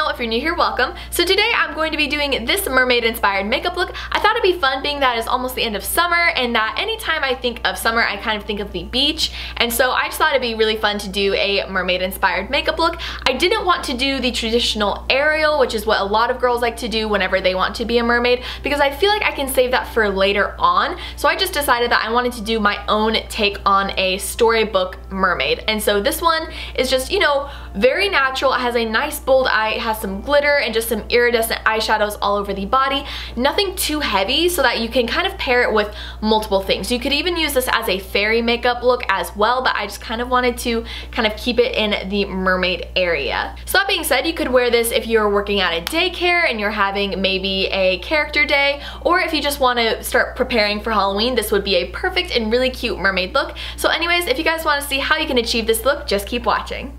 channel. If you're new here, welcome. So today I'm going to be doing this mermaid inspired makeup look. I thought it'd be fun being that it's almost the end of summer and that anytime I think of summer I kind of think of the beach, and so I just thought it'd be really fun to do a mermaid inspired makeup look. I didn't want to do the traditional Ariel, which is what a lot of girls like to do whenever they want to be a mermaid, because I feel like I can save that for later on. So I just decided that I wanted to do my own take on a storybook mermaid. And so this one is just, you know, very natural. It has a nice bold eye, it has some glitter and just some iridescent eyeshadows all over the body. Nothing too heavy so that you can kind of pair it with multiple things. You could even use this as a fairy makeup look as well, but I just kind of wanted to kind of keep it in the mermaid area. So that being said, you could wear this if you're working at a daycare and you're having maybe a character day, or if you just want to start preparing for Halloween, this would be a perfect and really cute mermaid look. So anyways, if you guys want to see how you can achieve this look, just keep watching.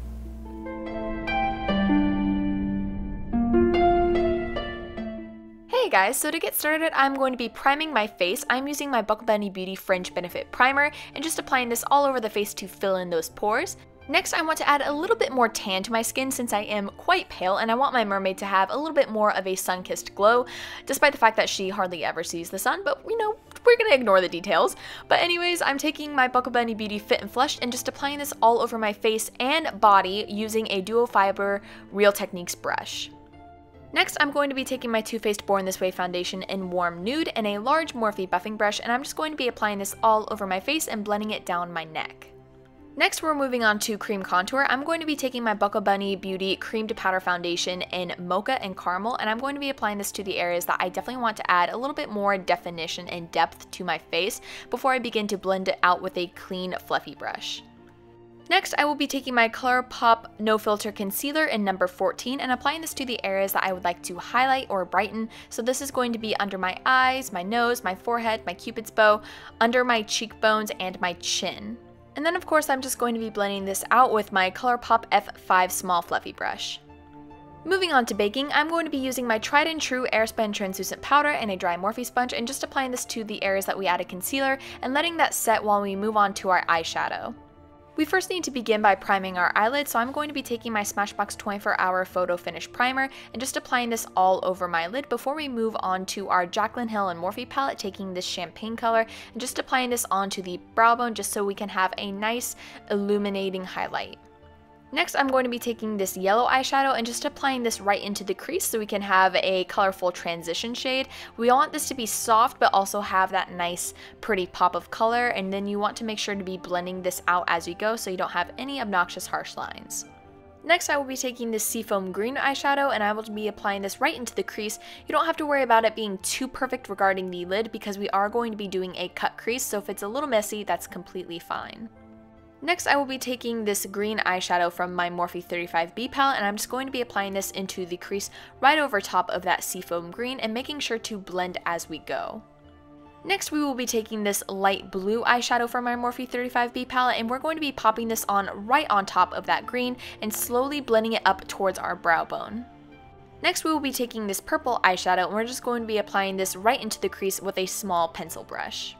Hey guys, so to get started, I'm going to be priming my face. I'm using my Buckle Bunny Beauty Fringe Benefit Primer and just applying this all over the face to fill in those pores. Next, I want to add a little bit more tan to my skin since I am quite pale and I want my mermaid to have a little bit more of a sun-kissed glow, despite the fact that she hardly ever sees the sun, but you know, we're gonna ignore the details. But anyways, I'm taking my Buckle Bunny Beauty Fit and Flushed and just applying this all over my face and body using a duo fiber Real Techniques brush. Next, I'm going to be taking my Too Faced Born This Way foundation in Warm Nude and a large Morphe buffing brush, and I'm just going to be applying this all over my face and blending it down my neck. Next, we're moving on to cream contour. I'm going to be taking my Buckle Bunny Beauty Cream to Powder foundation in Mocha and Caramel, and I'm going to be applying this to the areas that I definitely want to add a little bit more definition and depth to my face before I begin to blend it out with a clean, fluffy brush. Next, I will be taking my ColourPop No Filter Concealer in number 14 and applying this to the areas that I would like to highlight or brighten. So this is going to be under my eyes, my nose, my forehead, my cupid's bow, under my cheekbones, and my chin. And then of course I'm just going to be blending this out with my ColourPop F5 Small Fluffy Brush. Moving on to baking, I'm going to be using my tried and true Airspun Translucent Powder and a dry Morphe sponge and just applying this to the areas that we added concealer and letting that set while we move on to our eyeshadow. We first need to begin by priming our eyelids, so I'm going to be taking my Smashbox 24-Hour Photo Finish Primer and just applying this all over my lid before we move on to our Jaclyn Hill and Morphe palette, taking this champagne color and just applying this onto the brow bone just so we can have a nice illuminating highlight. Next, I'm going to be taking this yellow eyeshadow and just applying this right into the crease so we can have a colorful transition shade. We want this to be soft but also have that nice pretty pop of color, and then you want to make sure to be blending this out as you go so you don't have any obnoxious harsh lines. Next, I will be taking this Seafoam Green eyeshadow and I will be applying this right into the crease. You don't have to worry about it being too perfect regarding the lid because we are going to be doing a cut crease, so if it's a little messy, that's completely fine. Next, I will be taking this green eyeshadow from my Morphe 35B palette and I'm just going to be applying this into the crease right over top of that seafoam green and making sure to blend as we go. Next, we will be taking this light blue eyeshadow from our Morphe 35B palette and we're going to be popping this on right on top of that green and slowly blending it up towards our brow bone. Next, we will be taking this purple eyeshadow and we're just going to be applying this right into the crease with a small pencil brush.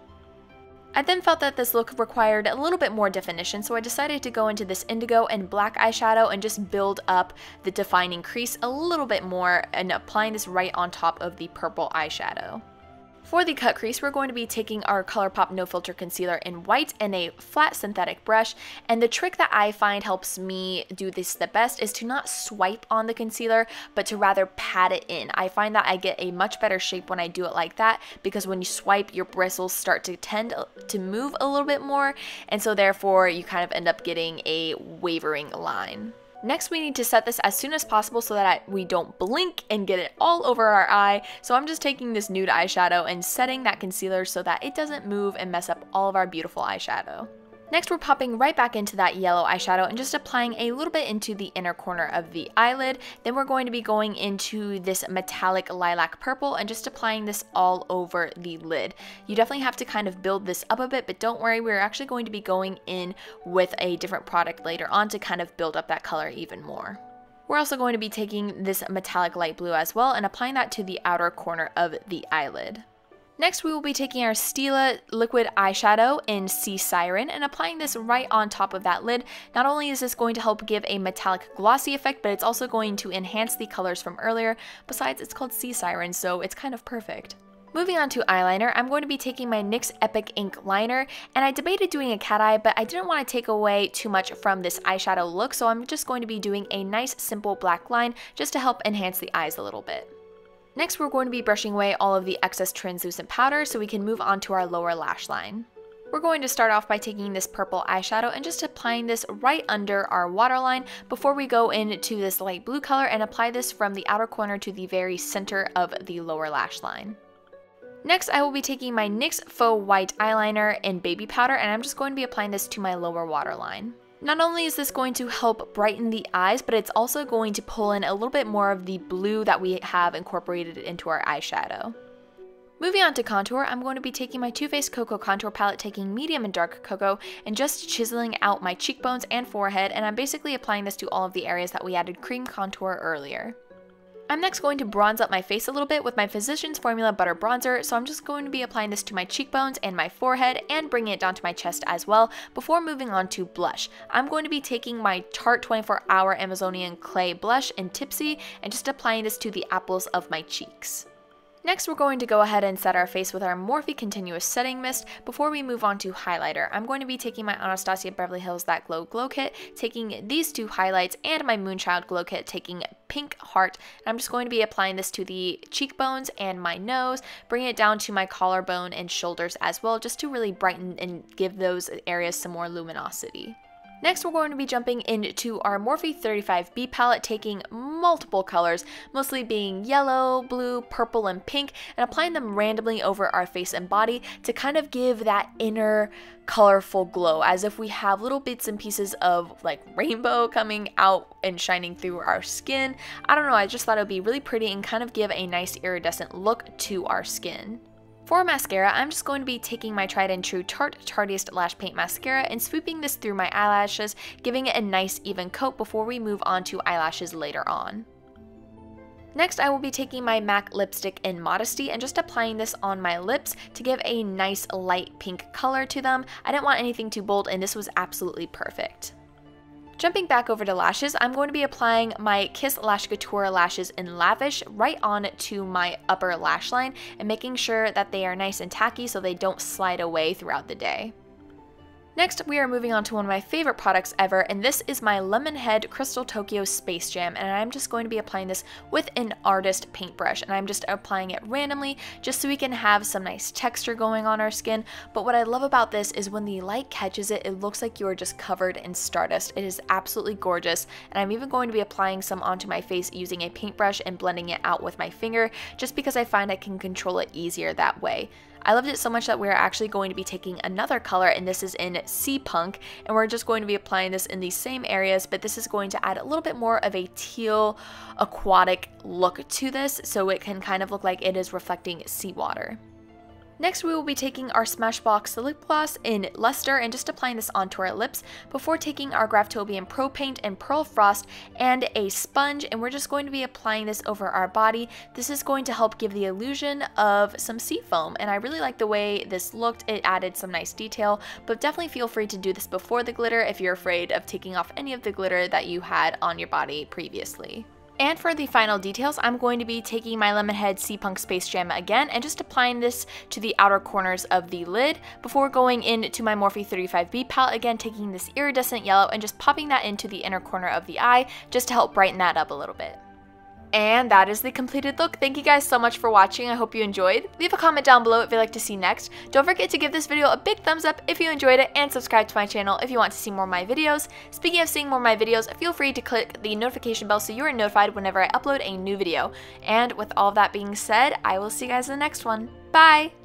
I then felt that this look required a little bit more definition, so I decided to go into this indigo and black eyeshadow and just build up the defining crease a little bit more and applying this right on top of the purple eyeshadow. For the cut crease, we're going to be taking our ColourPop No Filter Concealer in white and a flat synthetic brush, and the trick that I find helps me do this the best is to not swipe on the concealer, but to rather pat it in. I find that I get a much better shape when I do it like that, because when you swipe, your bristles start to tend to move a little bit more, and so therefore you kind of end up getting a wavering line. Next, we need to set this as soon as possible so that we don't blink and get it all over our eye. So I'm just taking this nude eyeshadow and setting that concealer so that it doesn't move and mess up all of our beautiful eyeshadow. Next, we're popping right back into that yellow eyeshadow and just applying a little bit into the inner corner of the eyelid. Then we're going to be going into this metallic lilac purple and just applying this all over the lid. You definitely have to kind of build this up a bit, but don't worry, we're actually going to be going in with a different product later on to kind of build up that color even more. We're also going to be taking this metallic light blue as well and applying that to the outer corner of the eyelid. Next, we will be taking our Stila liquid eyeshadow in Sea Siren and applying this right on top of that lid. Not only is this going to help give a metallic glossy effect, but it's also going to enhance the colors from earlier. Besides, it's called Sea Siren, so it's kind of perfect. Moving on to eyeliner, I'm going to be taking my NYX Epic Ink liner, and I debated doing a cat eye, but I didn't want to take away too much from this eyeshadow look, so I'm just going to be doing a nice simple black line just to help enhance the eyes a little bit. Next, we're going to be brushing away all of the excess translucent powder so we can move on to our lower lash line. We're going to start off by taking this purple eyeshadow and just applying this right under our waterline before we go into this light blue color and apply this from the outer corner to the very center of the lower lash line. Next, I will be taking my NYX Faux White Eyeliner in Baby Powder, and I'm just going to be applying this to my lower waterline. Not only is this going to help brighten the eyes, but it's also going to pull in a little bit more of the blue that we have incorporated into our eyeshadow. Moving on to contour, I'm going to be taking my Too Faced Cocoa Contour Palette, taking medium and dark cocoa, and just chiseling out my cheekbones and forehead, and I'm basically applying this to all of the areas that we added cream contour earlier. I'm next going to bronze up my face a little bit with my Physicians Formula Butter Bronzer, so I'm just going to be applying this to my cheekbones and my forehead and bringing it down to my chest as well before moving on to blush. I'm going to be taking my Tarte 24 Hour Amazonian Clay Blush in Tipsy and just applying this to the apples of my cheeks. Next, we're going to go ahead and set our face with our Morphe Continuous Setting Mist before we move on to highlighter. I'm going to be taking my Anastasia Beverly Hills That Glow Glow Kit, taking these two highlights, and my Moonchild Glow Kit, taking Pink Heart. And I'm just going to be applying this to the cheekbones and my nose, bringing it down to my collarbone and shoulders as well, just to really brighten and give those areas some more luminosity. Next, we're going to be jumping into our Morphe 35B palette, taking multiple colors, mostly being yellow, blue, purple, and pink, and applying them randomly over our face and body to kind of give that inner colorful glow, as if we have little bits and pieces of like rainbow coming out and shining through our skin. I don't know, I just thought it would be really pretty and kind of give a nice iridescent look to our skin. For mascara, I'm just going to be taking my tried and true Tarte Tardiest Lash Paint Mascara and sweeping this through my eyelashes, giving it a nice even coat before we move on to eyelashes later on. Next, I will be taking my MAC lipstick in Modesty and just applying this on my lips to give a nice light pink color to them. I didn't want anything too bold, and this was absolutely perfect. Jumping back over to lashes, I'm going to be applying my Kiss Lash Couture lashes in Lavish right on to my upper lash line and making sure that they are nice and tacky so they don't slide away throughout the day. Next, we are moving on to one of my favorite products ever, and this is my Lemonhead Crystal Tokyo Space Jam, and I'm just going to be applying this with an artist paintbrush, and I'm just applying it randomly just so we can have some nice texture going on our skin. But what I love about this is when the light catches it, it looks like you are just covered in stardust. It is absolutely gorgeous, and I'm even going to be applying some onto my face using a paintbrush and blending it out with my finger, just because I find I can control it easier that way. I loved it so much that we're actually going to be taking another color, and this is in Sea Punk, and we're just going to be applying this in these same areas, but this is going to add a little bit more of a teal aquatic look to this, so it can kind of look like it is reflecting seawater. Next, we will be taking our Smashbox lip gloss in Luster and just applying this onto our lips before taking our Graftobian Pro Paint and Pearl Frost and a sponge, and we're just going to be applying this over our body. This is going to help give the illusion of some sea foam, and I really like the way this looked. It added some nice detail, but definitely feel free to do this before the glitter if you're afraid of taking off any of the glitter that you had on your body previously. And for the final details, I'm going to be taking my Lemonhead Sea Punk Space Jam again and just applying this to the outer corners of the lid before going into my Morphe 35B palette, again taking this iridescent yellow and just popping that into the inner corner of the eye just to help brighten that up a little bit. And that is the completed look. Thank you guys so much for watching. I hope you enjoyed. Leave a comment down below if you'd like to see next. Don't forget to give this video a big thumbs up if you enjoyed it, and subscribe to my channel if you want to see more of my videos. Speaking of seeing more of my videos, feel free to click the notification bell so you are notified whenever I upload a new video. And with all of that being said, I will see you guys in the next one. Bye!